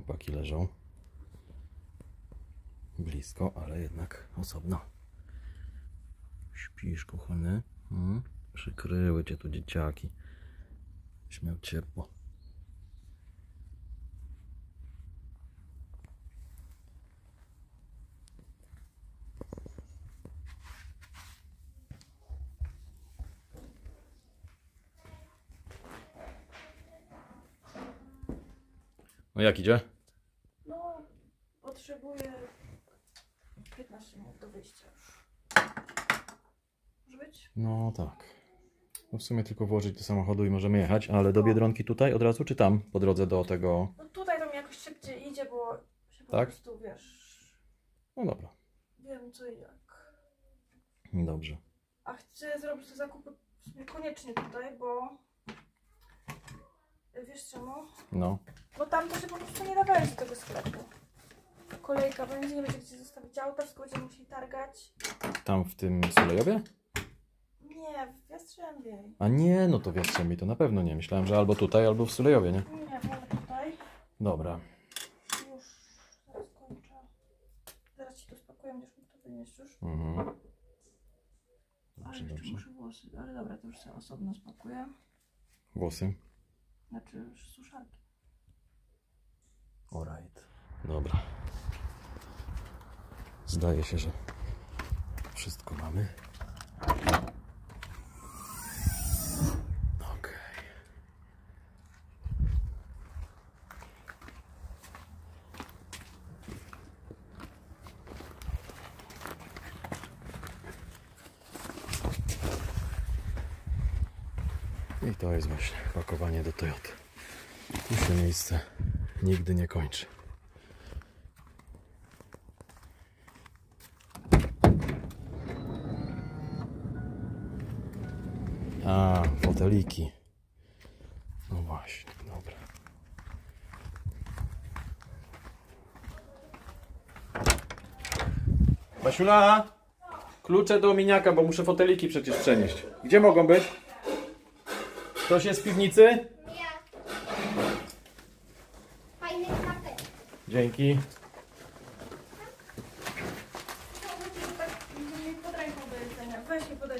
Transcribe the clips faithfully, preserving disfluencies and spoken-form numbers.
chłopaki leżą blisko, ale jednak osobno. Śpisz, kochany? Hmm? Przykryły cię tu dzieciaki. Byś miał ciepło. No jak idzie? No, potrzebuję piętnaście minut do wyjścia już. Może być? No tak. No w sumie tylko włożyć do samochodu i możemy jechać, ale do Biedronki tutaj od razu, czy tam po drodze do tego? No tutaj to mi jakoś szybciej idzie, bo się po Tak? prostu, wiesz, No dobra. wiem co i jak. Dobrze. A chcę zrobić te zakupy w sumie koniecznie tutaj, bo wiesz czemu? No. Bo tam to się po prostu nie da wejść do tego sklepu. Kolejka będzie, nie będzie gdzie zostawić auta, wszystko będziemy musieli targać. Tam w tym Sulejowie? Nie, w Jastrzębiej. A nie, no to w Jastrzębiej to na pewno nie. Myślałem, że albo tutaj, albo w Sulejowie, nie? Nie, wolę tutaj. Dobra. Już, zaraz kończę. Zaraz ci to spakuję, będziesz mógł to wynieść już. Mhm. Ale Dobrze, jeszcze dobrze. muszę włosy, ale dobra, to już sobie osobno spakuję. Włosy? Znaczy już suszarki. Alright. Dobra. Zdaje się, że wszystko mamy. Okej. I to jest właśnie pakowanie do Toyoty. Tu się miejsce nigdy nie kończy. A, foteliki. No właśnie, dobra. Basiula, klucze do miniaka, bo muszę foteliki przecież przenieść. Gdzie mogą być? Ktoś jest w piwnicy? Ja. Fajny kapel. Dzięki. Pod ręką do jedzenia. Weź mi podaj.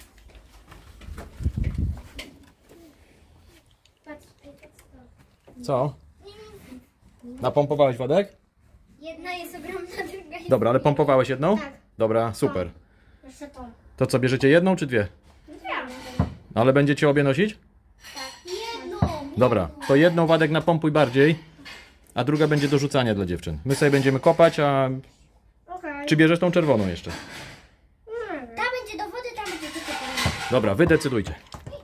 Patrz, ej, patrz to. Co? Napompowałeś wodek? Jedna jest ogromna, druga jest... Dobra, ale pompowałeś jedną? Tak. Dobra, super. Jeszcze tą. To co, bierzecie jedną czy dwie? Dwie. Ale będziecie obie nosić? Tak. Jedną. Dobra, to jedną Wadek napompuj bardziej, a druga będzie do rzucania dla dziewczyn. My sobie będziemy kopać, a... Okej. Czy bierzesz tą czerwoną jeszcze? Ta będzie do wody, ta będzie tylko do wody. Dobra, wy decydujcie.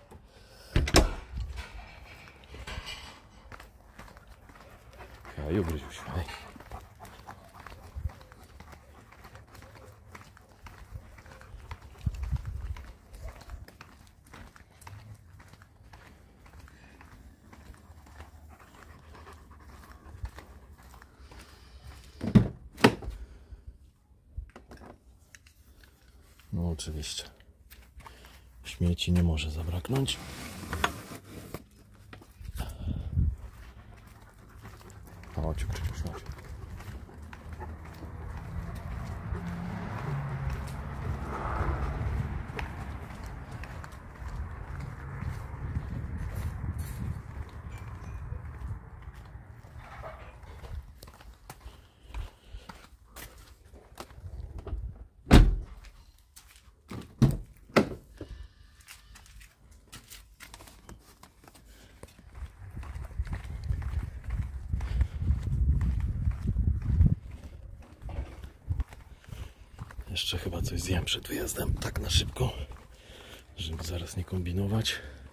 Hej, ugryziuś, hej. No oczywiście. Śmieci nie może zabraknąć. Chodź, Krzysiu, chodź. Jeszcze chyba coś zjem przed wyjazdem, tak na szybko, żeby zaraz nie kombinować.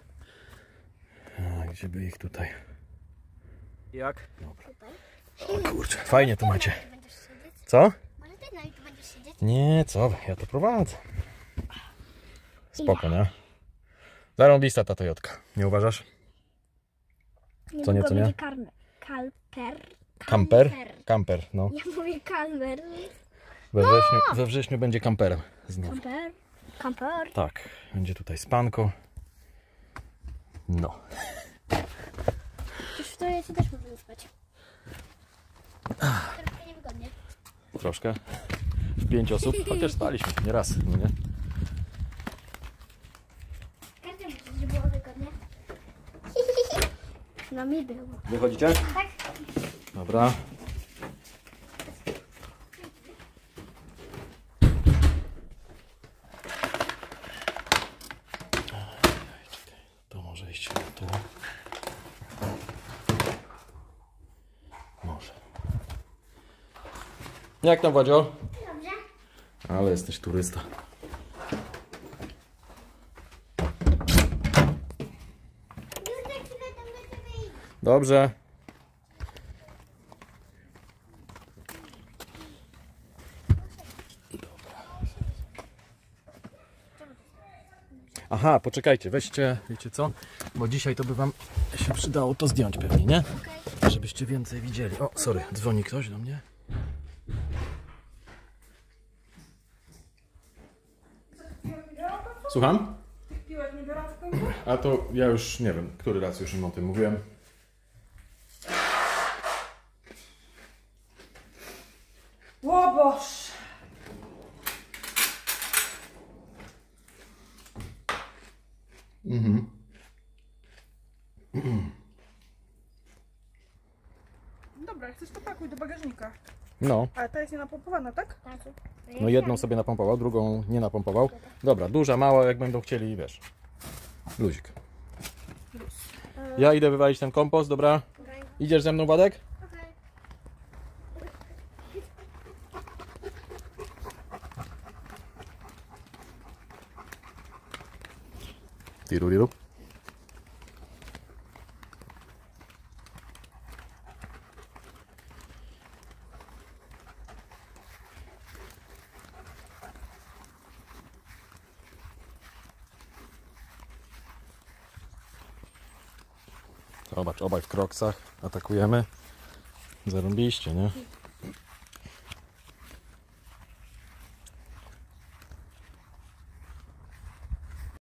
A gdzie by ich tutaj? Jak? Dobra. O kurczę, fajnie tu macie. Będziesz siedzieć? Co? Może ty na tu będziesz siedzieć? Nie, co? Ja to prowadzę. Spoko, nie? Zarąbista ta Toyotka, nie uważasz? Co nie, co nie? Karmer. Kalper. Kamper? Kamper, no. Ja mówię kalmer. We wrześniu, we wrześniu będzie kamperem znów. Kamper. Kamper. Tak, będzie tutaj spanko. No. Przecież w Toyocie też możemy spać. troszkę. W pięć osób, chociaż spaliśmy nie raz, no nie? Każdy musi, żeby było wygodnie. No mi było. Wychodzicie? Tak? Dobra. To może iść tu. Może. Jak tam, Władzio? Dobrze. Ale jesteś turysta. Już za chwilę tam będziemy iść. Dobrze. Aha, poczekajcie, weźcie, wiecie co? Bo dzisiaj to by wam się przydało to zdjąć pewnie, nie? Żebyście więcej widzieli. O, sorry, dzwoni ktoś do mnie. Słucham? Piłek nie biorą w końcu? A to ja już nie wiem, który raz już im o tym mówiłem. O Boż! Mhm. Dobra, jak chcesz to pakuj do bagażnika. No, Ale ta jest nie napompowana, tak? Tak. no jedną sobie napompował, drugą nie napompował. Dobra, duża, mała, jak będą chcieli, wiesz. Luzik. Ja idę wywalić ten kompost, dobra? Idziesz ze mną, Władek? Okej. Tiruriru. Zobacz, obaj w kroksach atakujemy. Zarąbiście, nie?